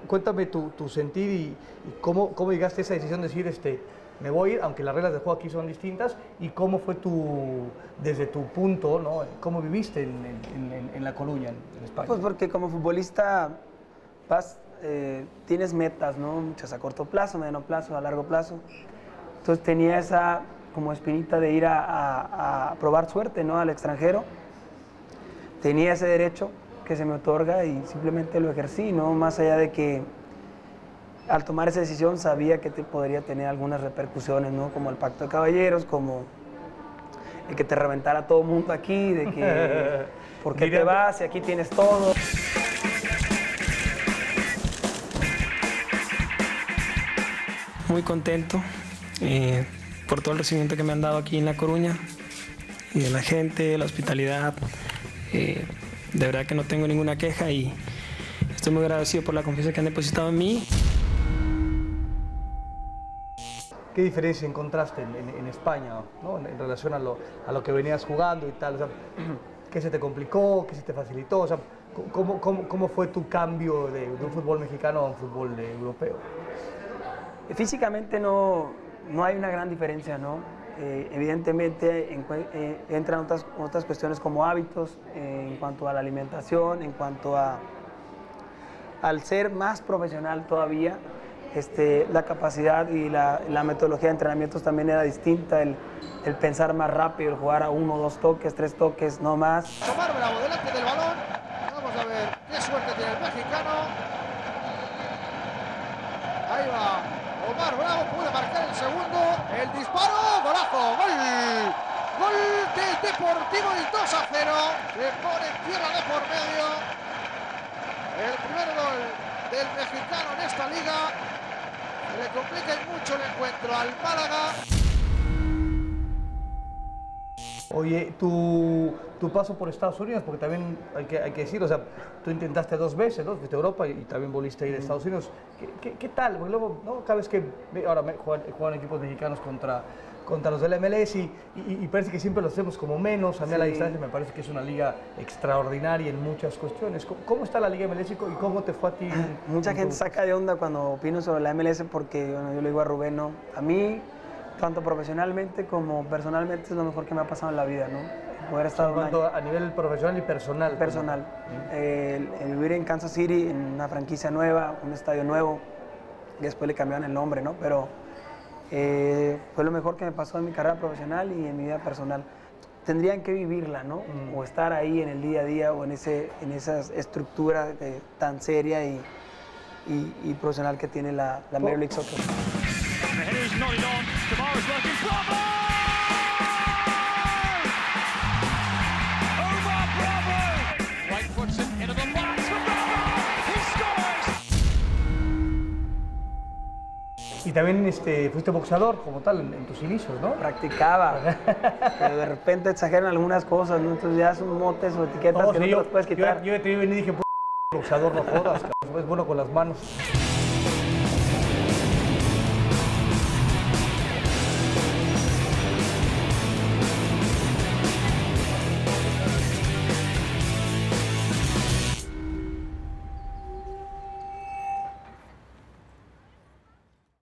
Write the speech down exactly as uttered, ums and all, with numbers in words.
Cuéntame tu, tu sentir y, y cómo, cómo llegaste a esa decisión de decir, este, me voy a ir, aunque las reglas de juego aquí son distintas, y cómo fue tu, desde tu punto, ¿no? Cómo viviste en, en, en, en La Coruña, en, en España. Pues porque como futbolista vas, eh, tienes metas, ¿no? Muchas a corto plazo, mediano plazo, a largo plazo. Entonces tenía esa como espinita de ir a, a, a probar suerte, ¿no? Al extranjero. Tenía ese derecho que se me otorga y simplemente lo ejercí, ¿no? Más allá de que al tomar esa decisión sabía que te podría tener algunas repercusiones, ¿no? Como el pacto de caballeros, como el que te reventara todo el mundo aquí, de que ¿por qué te vas y aquí tienes todo? Muy contento eh, por todo el recibimiento que me han dado aquí en La Coruña y de la gente, la hospitalidad. Eh, de verdad que no tengo ninguna queja y estoy muy agradecido por la confianza que han depositado en mí. ¿Qué diferencia encontraste en, en, en España, ¿no? en, en relación a lo, a lo que venías jugando y tal? O sea, ¿qué se te complicó? ¿Qué se te facilitó? O sea, ¿cómo, cómo, cómo fue tu cambio de, de un fútbol mexicano a un fútbol de, europeo? Físicamente no, no hay una gran diferencia, ¿no? Eh, evidentemente en, eh, entran otras, otras cuestiones como hábitos, eh, en cuanto a la alimentación, en cuanto a al ser más profesional todavía, este, la capacidad y la, la metodología de entrenamientos también era distinta, el, el pensar más rápido, el jugar a uno, dos toques, tres toques, no más. Omar Bravo delante del balón, vamos a ver qué suerte tiene el mexicano. Ahí va. Omar Bravo puede marcar el segundo, el disparo, golazo, gol, gol del Deportivo, el dos a cero, se pone en tierra de por medio, el primer gol del mexicano en esta liga, se le complica mucho el encuentro al Málaga. Oye, tu, tu paso por Estados Unidos, porque también hay que, hay que decir, o sea, tú intentaste dos veces, ¿no? Fuiste a Europa y, y también volviste a ir a Estados Unidos. ¿Qué, qué, qué tal? Porque luego, ¿no? Cada vez que ahora me, juegan, juegan equipos mexicanos contra, contra los del M L S y, y, y parece que siempre los hacemos como menos. A mí sí. A la distancia me parece que es una liga extraordinaria en muchas cuestiones. ¿Cómo, cómo está la liga M L S y cómo te fue a ti? Mucha gente tu... saca de onda cuando opino sobre la M L S porque, bueno, yo le digo a Rubén, ¿no? A mí, tanto profesionalmente como personalmente, es lo mejor que me ha pasado en la vida, ¿no? Poder estar en cuanto a nivel profesional y personal. Personal. ¿Mm? El, el vivir en Kansas City, en una franquicia nueva, un estadio nuevo, y después le cambiaron el nombre, ¿no? Pero eh, fue lo mejor que me pasó en mi carrera profesional y en mi vida personal. Tendrían que vivirla, ¿no? Mm. O estar ahí en el día a día o en, ese, en esa estructura de, tan seria y, y, y profesional que tiene la, la Major League Soccer. Y también este, fuiste boxeador como tal en, en tus inicios, ¿no? Practicaba, pero de repente exageran algunas cosas, ¿no? Entonces ya son motes o etiquetas no, que sí, no yo, te las puedes quitar. Yo, yo te vi venir y dije, boxeador, no jodas, es bueno con las manos.